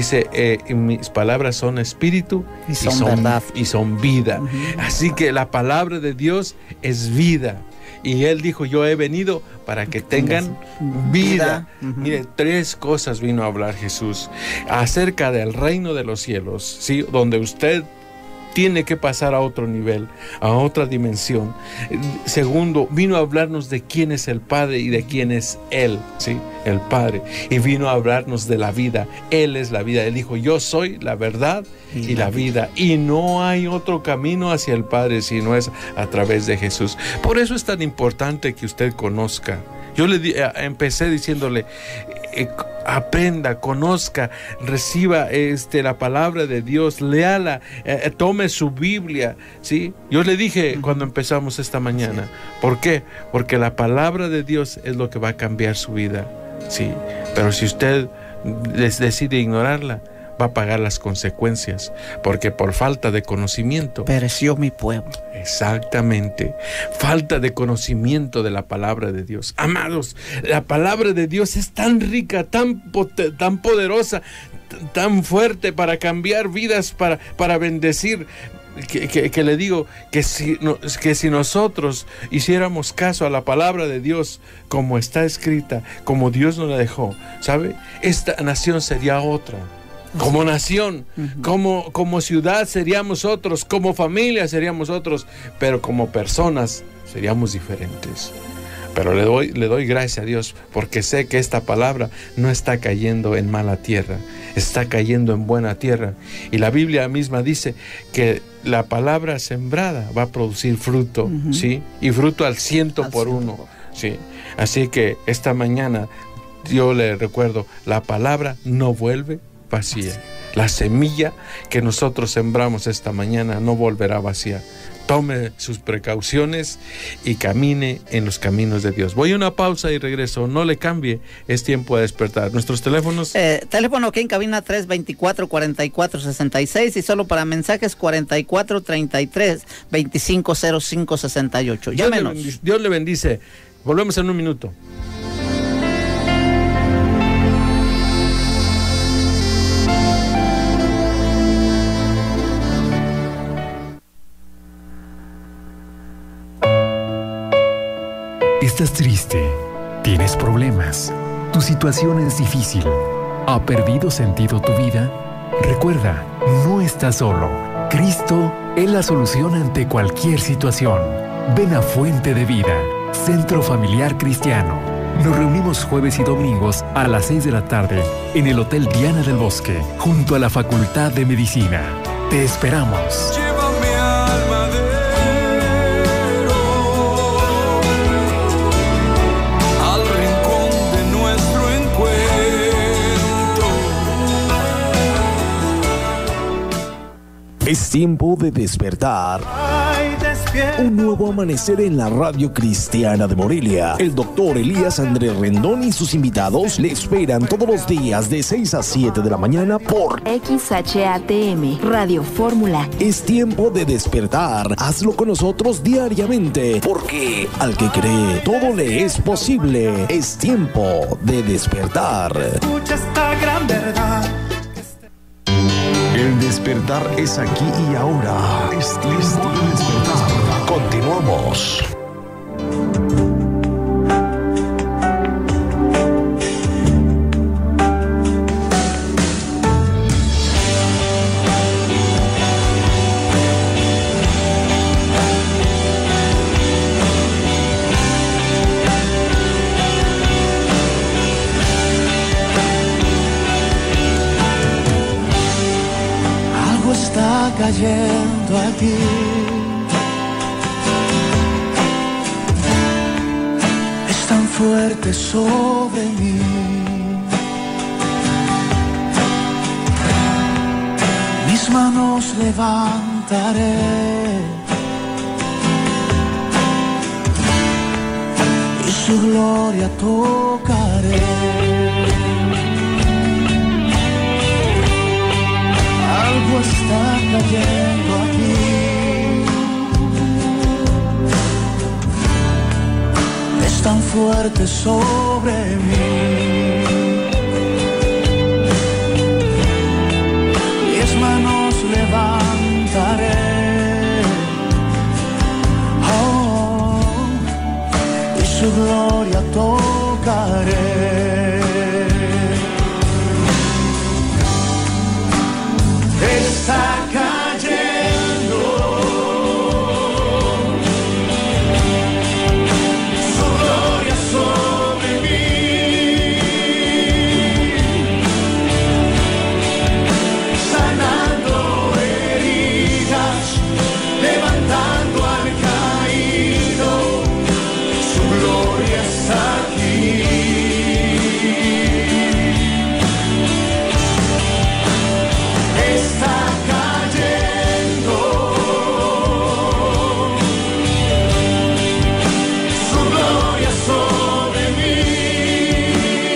mis palabras son espíritu y son verdad y son vida. Así que la palabra de Dios es vida. Y Él dijo, yo he venido para que tengan vida. Mire, 3 cosas vino a hablar Jesús acerca del reino de los cielos, ¿sí? Donde usted tiene que pasar a otro nivel, a otra dimensión. Segundo, vino a hablarnos de quién es el Padre y de quién es Él, ¿sí? El Padre. Y vino a hablarnos de la vida. Él es la vida. Él dijo, yo soy la verdad y la vida. Y no hay otro camino hacia el Padre si no es a través de Jesús. Por eso es tan importante que usted conozca. Yo empecé diciéndole, aprenda, conozca, reciba la palabra de Dios, léala, tome su Biblia, ¿sí? Yo le dije cuando empezamos esta mañana, ¿por qué? Porque la palabra de Dios es lo que va a cambiar su vida, ¿sí? Pero si usted decide ignorarla, va a pagar las consecuencias, porque por falta de conocimiento pereció mi pueblo. Exactamente, falta de conocimiento de la palabra de Dios. Amados, la palabra de Dios es tan rica, tan poderosa, tan fuerte para cambiar vidas, para bendecir. que le digo que si nosotros hiciéramos caso a la palabra de Dios como está escrita, como Dios nos la dejó, ¿sabe? Esta nación sería otra. Como nación, como ciudad seríamos otros, como familia seríamos otros, pero como personas seríamos diferentes. Pero le doy gracias a Dios porque sé que esta palabra no está cayendo en mala tierra, está cayendo en buena tierra. Y la Biblia misma dice que la palabra sembrada va a producir fruto, ¿sí? Y fruto al 100 por 1, ¿sí? Así que esta mañana yo le recuerdo, la palabra no vuelve vacía. La semilla que nosotros sembramos esta mañana no volverá vacía. Tome sus precauciones y camine en los caminos de Dios. Voy a una pausa y regreso. No le cambie, es tiempo de despertar. Nuestros teléfonos. Teléfono aquí en cabina 324-4466 y solo para mensajes 4433-250568. Llámenos. Dios le bendice. Volvemos en un minuto. ¿Estás triste? ¿Tienes problemas? ¿Tu situación es difícil? ¿Ha perdido sentido tu vida? Recuerda, no estás solo. Cristo es la solución ante cualquier situación. Ven a Fuente de Vida, Centro Familiar Cristiano. Nos reunimos jueves y domingos a las 6 de la tarde en el Hotel Diana del Bosque, junto a la Facultad de Medicina. Te esperamos. Llévame al madero, al rincón de nuestro encuentro. Es tiempo de despertar. Un nuevo amanecer en la Radio Cristiana de Morelia. El doctor Elías Andrés Rendón y sus invitados le esperan todos los días de 6 a 7 de la mañana por XHATM, Radio Fórmula. Es tiempo de despertar. Hazlo con nosotros diariamente, porque al que cree, todo le es posible. Es tiempo de despertar. Escucha esta gran verdad. El despertar es aquí y ahora. Es tiempo de despertar. Continuamos. Algo está cayendo aquí. Es tan fuerte sobre mí. Mis manos levantaré y su gloria tocaré. Algo está cayendo aquí. Es tan fuerte sobre mí. Mis manos levantaré, oh, y su gloria tocaré. Está cayendo su gloria sobre mí, sanando heridas, levantando al caído, su gloria está aquí. Está cayendo su gloria sobre mí,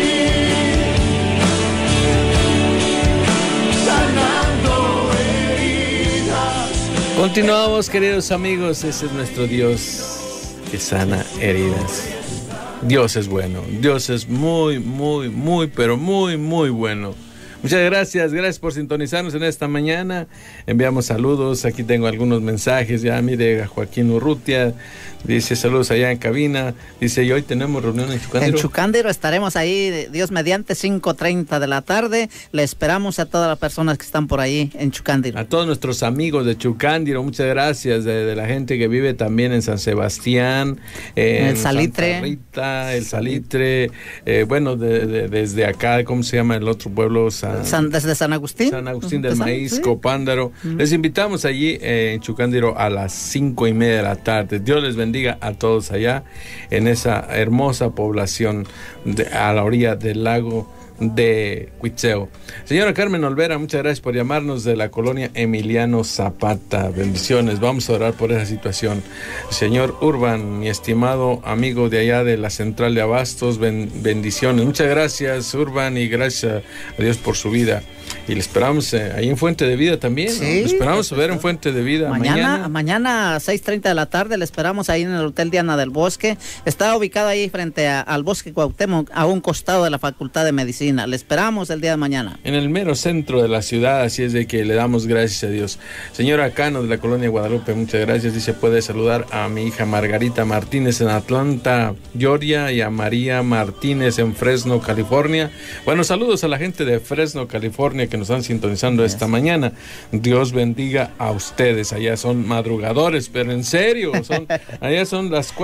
sanando heridas. Continuamos, queridos amigos. Ese es nuestro Dios que sana heridas. Dios es bueno. Dios es muy, muy, muy, pero muy, muy bueno. Muchas gracias por sintonizarnos en esta mañana. Enviamos saludos, aquí tengo algunos mensajes, ya mire, Joaquín Urrutia dice saludos allá en cabina, dice y hoy tenemos reunión en Chucándiro. En Chucándiro estaremos ahí, Dios mediante, 5:30 de la tarde, le esperamos a todas las personas que están por ahí en Chucándiro. A todos nuestros amigos de Chucándiro, muchas gracias, de la gente que vive también en San Sebastián, en el Salitre. Santa Rita, el Salitre, bueno, desde acá, ¿cómo se llama el otro pueblo? Desde San Agustín. San Agustín del Maíz, Copándaro. Les invitamos allí en Chucándiro a las 5:30 de la tarde. Dios les bendiga a todos allá en esa hermosa población a la orilla del lago de Cuitzeo. Señora Carmen Olvera, muchas gracias por llamarnos de la colonia Emiliano Zapata. Bendiciones, vamos a orar por esa situación. Señor Urban, mi estimado amigo de allá de la central de Abastos, bendiciones. Muchas gracias, Urban, y gracias a Dios por su vida. Y le esperamos ahí en Fuente de Vida también, ¿no? Sí, le esperamos ver en Fuente de Vida mañana a 6:30 de la tarde, le esperamos ahí en el Hotel Diana del Bosque. Está ubicado ahí frente al Bosque Cuauhtémoc, a un costado de la Facultad de Medicina. Le esperamos el día de mañana. En el mero centro de la ciudad, así es de que le damos gracias a Dios. Señora Cano de la colonia Guadalupe, muchas gracias. Dice, puede saludar a mi hija Margarita Martínez en Atlanta, Georgia, y a María Martínez en Fresno, California. Bueno, saludos a la gente de Fresno, California, que nos están sintonizando esta mañana. Dios bendiga a ustedes. Allá son madrugadores, pero en serio, allá son las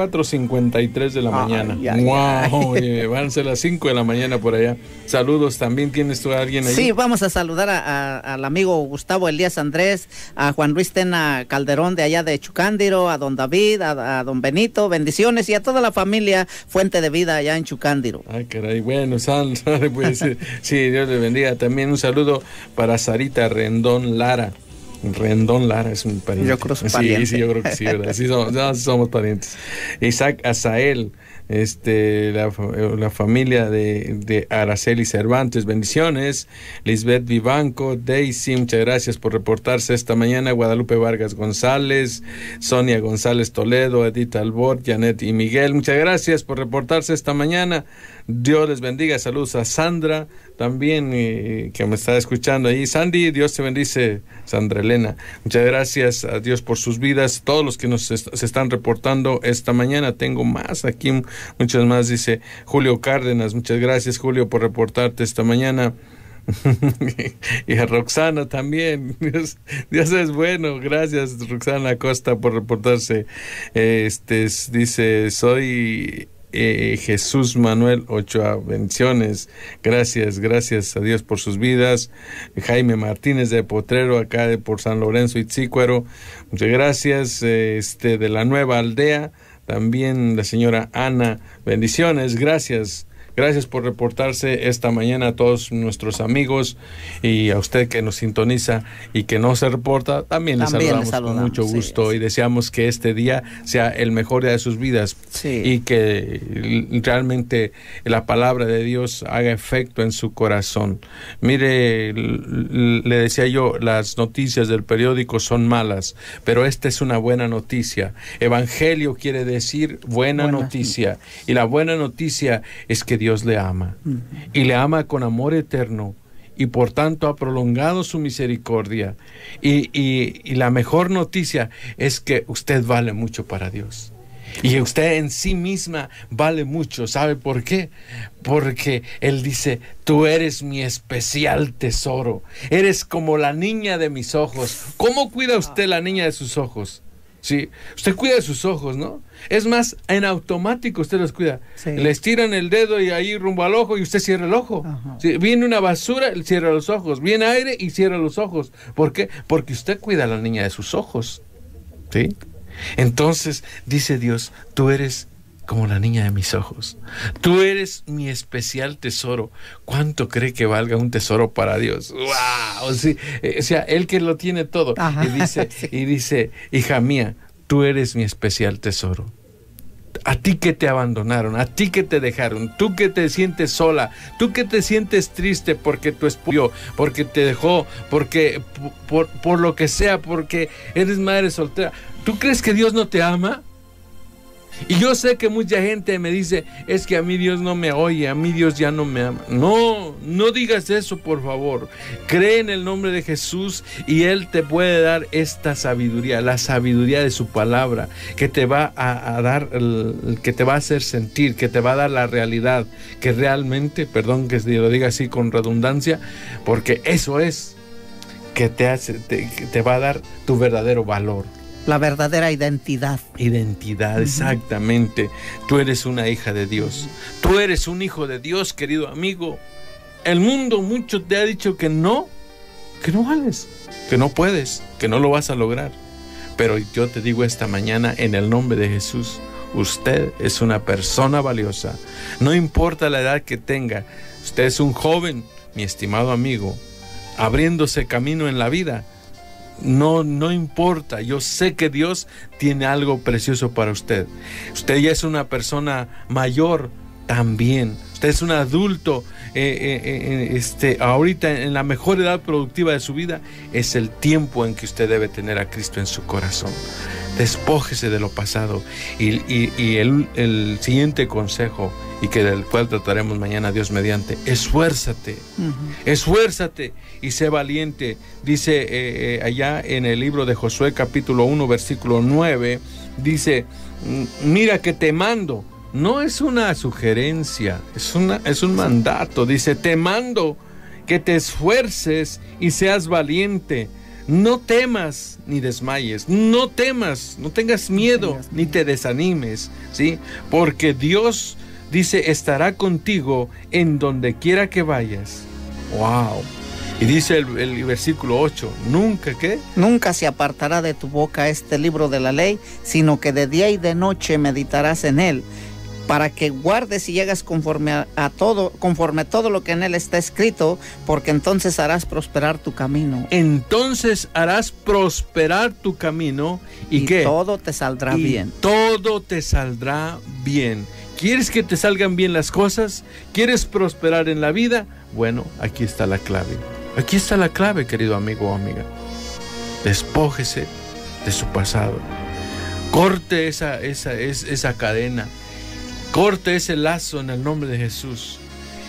4:53 de la mañana. Wow, van a ser las 5 de la mañana por allá. Saludos, también tienes tú a alguien ahí. Sí, vamos a saludar al amigo Gustavo Elías Andrés, a Juan Luis Tena Calderón de allá de Chucándiro, a don David, a don Benito, bendiciones, y a toda la familia Fuente de Vida allá en Chucándiro. Ay, caray, bueno, pues, sí, Dios le bendiga. También un saludo para Sarita Rendón Lara. Rendón Lara es un pariente. Yo creo que es pariente. Sí, yo creo que sí, ¿verdad? Sí somos parientes. Isaac Azael, la familia de Araceli Cervantes, bendiciones. Lisbeth Vivanco, Daisy, muchas gracias por reportarse esta mañana. Guadalupe Vargas González, Sonia González Toledo, Edith Albor, Janet y Miguel, muchas gracias por reportarse esta mañana. Dios les bendiga. Saludos a Sandra también, que me está escuchando ahí. Sandy, Dios te bendice. Sandra Elena, muchas gracias a Dios por sus vidas. Todos los que se están reportando esta mañana, tengo más aquí, muchos más. Dice Julio Cárdenas, muchas gracias, Julio, por reportarte esta mañana. Y a Roxana también. Dios es bueno. Gracias, Roxana Costa, por reportarse. Dice, soy Jesús Manuel Ochoa, bendiciones, gracias a Dios por sus vidas. Jaime Martínez de Potrero, acá por San Lorenzo Itzícuaro, muchas gracias. De la Nueva Aldea, también la señora Ana, bendiciones, gracias por reportarse esta mañana a todos nuestros amigos, y a usted que nos sintoniza y que no se reporta, también le saludamos con mucho gusto, sí. Y deseamos que este día sea el mejor día de sus vidas, sí. Y que realmente la palabra de Dios haga efecto en su corazón. Mire, le decía yo, las noticias del periódico son malas, pero esta es una buena noticia. Evangelio quiere decir buena noticia, y la buena noticia es que Dios le ama, y le ama con amor eterno, y por tanto ha prolongado su misericordia, y la mejor noticia es que usted vale mucho para Dios, y usted en sí misma vale mucho. ¿Sabe por qué? Porque Él dice, tú eres mi especial tesoro, eres como la niña de mis ojos. ¿Cómo cuida usted la niña de sus ojos? Sí, usted cuida de sus ojos, ¿no? Es más, en automático usted los cuida. Sí. Le estiran el dedo y ahí rumbo al ojo y usted cierra el ojo. Sí, viene una basura, cierra los ojos. Viene aire y cierra los ojos. ¿Por qué? Porque usted cuida a la niña de sus ojos. ¿Sí? Entonces, dice Dios, tú eres como la niña de mis ojos. Tú eres mi especial tesoro. ¿Cuánto cree que valga un tesoro para Dios? ¡Wow! Sí, o sea, Él que lo tiene todo. Ajá, y dice, hija mía, tú eres mi especial tesoro. A ti que te abandonaron, a ti que te dejaron, tú que te sientes sola, tú que te sientes triste porque tu esposo, porque te dejó, porque por lo que sea, porque eres madre soltera. ¿Tú crees que Dios no te ama? Y yo sé que mucha gente me dice, es que a mí Dios no me oye, a mí Dios ya no me ama. No, no digas eso, por favor. Cree en el nombre de Jesús y Él te puede dar esta sabiduría, la sabiduría de su palabra, que te va a dar, que te va a hacer sentir, que te va a dar la realidad, que realmente, perdón que lo diga así con redundancia, porque eso es que te va a dar tu verdadero valor. La verdadera identidad. Identidad, exactamente. Tú eres una hija de Dios. Tú eres un hijo de Dios, querido amigo. El mundo mucho te ha dicho que no vales, que no puedes, que no lo vas a lograr. Pero yo te digo esta mañana, en el nombre de Jesús, usted es una persona valiosa. No importa la edad que tenga. Usted es un joven, mi estimado amigo, abriéndose camino en la vida. No importa, yo sé que Dios tiene algo precioso para usted. Usted ya es una persona mayor también. Usted es un adulto, ahorita en la mejor edad productiva de su vida. Es el tiempo en que usted debe tener a Cristo en su corazón. Despójese de lo pasado. Y el siguiente consejo, y que del cual trataremos mañana, Dios mediante, esfuérzate, esfuérzate y sé valiente. Dice allá en el libro de Josué capítulo 1 versículo 9, dice, mira que te mando. No es una sugerencia, es un mandato. Dice, te mando que te esfuerces y seas valiente. No temas ni desmayes, no temas, no tengas miedo ni te desanimes, ¿sí? Porque Dios, dice, estará contigo en donde quiera que vayas. ¡Wow! Y dice el versículo 8, ¿nunca qué? Nunca se apartará de tu boca este libro de la ley, sino que de día y de noche meditarás en él, para que guardes y llegas conforme todo lo que en él está escrito, porque entonces harás prosperar tu camino. Entonces harás prosperar tu camino y ¿qué? Todo te saldrá bien. Todo te saldrá bien. ¿Quieres que te salgan bien las cosas? ¿Quieres prosperar en la vida? Bueno, aquí está la clave. Aquí está la clave, querido amigo o amiga. Despójese de su pasado. Corte esa cadena. Corte ese lazo en el nombre de Jesús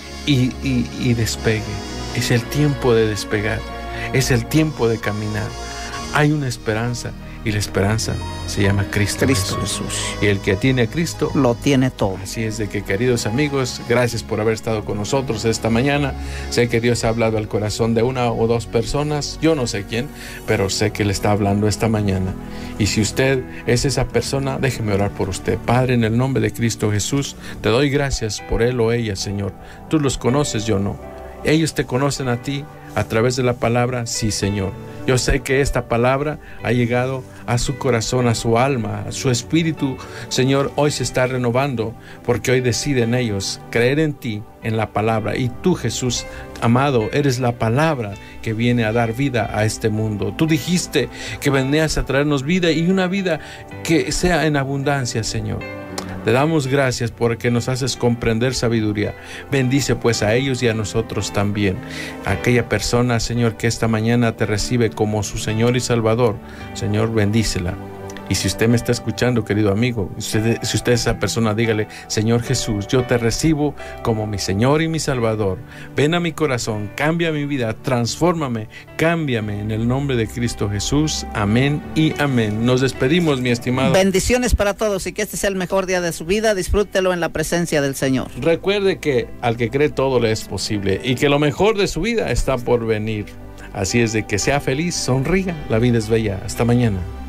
y despegue. Es el tiempo de despegar. Es el tiempo de caminar. Hay una esperanza y la esperanza se llama Cristo Jesús. Y el que tiene a Cristo lo tiene todo. Así es de que, queridos amigos, gracias por haber estado con nosotros esta mañana. Sé que Dios ha hablado al corazón de una o dos personas, yo no sé quién, pero sé que le está hablando esta mañana. Y si usted es esa persona, déjeme orar por usted. Padre, en el nombre de Cristo Jesús, te doy gracias por él o ella, Señor. Tú los conoces, yo no. Ellos te conocen a ti a través de la palabra, sí, Señor. Yo sé que esta palabra ha llegado a su corazón, a su alma, a su espíritu. Señor, hoy se está renovando porque hoy deciden ellos creer en ti, en la palabra. Y tú, Jesús, amado, eres la palabra que viene a dar vida a este mundo. Tú dijiste que venías a traernos vida y una vida que sea en abundancia, Señor. Te damos gracias porque nos haces comprender sabiduría. Bendice pues a ellos y a nosotros también. Aquella persona, Señor, que esta mañana te recibe como su Señor y Salvador, Señor, bendícela. Y si usted me está escuchando, querido amigo, si usted es esa persona, dígale, Señor Jesús, yo te recibo como mi Señor y mi Salvador. Ven a mi corazón, cambia mi vida, transfórmame, cámbiame en el nombre de Cristo Jesús. Amén y amén. Nos despedimos, mi estimado. Bendiciones para todos y que este sea el mejor día de su vida. Disfrútelo en la presencia del Señor. Recuerde que al que cree todo le es posible y que lo mejor de su vida está por venir. Así es de que sea feliz, sonría, la vida es bella. Hasta mañana.